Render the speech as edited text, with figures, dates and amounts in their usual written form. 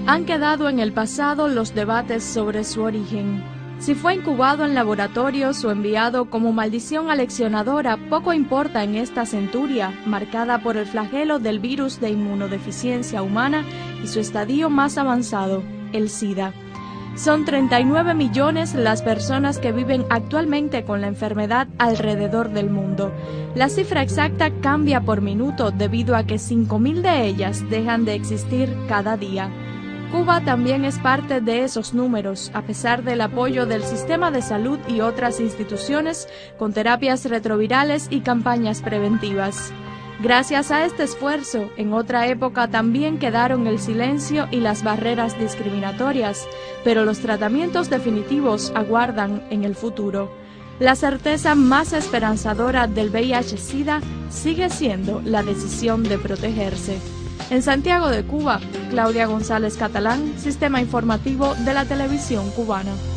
Han quedado en el pasado los debates sobre su origen. Si fue incubado en laboratorios o enviado como maldición aleccionadora, poco importa en esta centuria, marcada por el flagelo del virus de inmunodeficiencia humana y su estadio más avanzado, el SIDA. Son 39 millones las personas que viven actualmente con la enfermedad alrededor del mundo. La cifra exacta cambia por minuto debido a que 5.000 de ellas dejan de existir cada día. Cuba también es parte de esos números, a pesar del apoyo del sistema de salud y otras instituciones con terapias retrovirales y campañas preventivas. Gracias a este esfuerzo, en otra época también quedaron el silencio y las barreras discriminatorias, pero los tratamientos definitivos aguardan en el futuro. La certeza más esperanzadora del VIH-Sida sigue siendo la decisión de protegerse. En Santiago de Cuba, Claudia González Catalán, Sistema Informativo de la Televisión Cubana.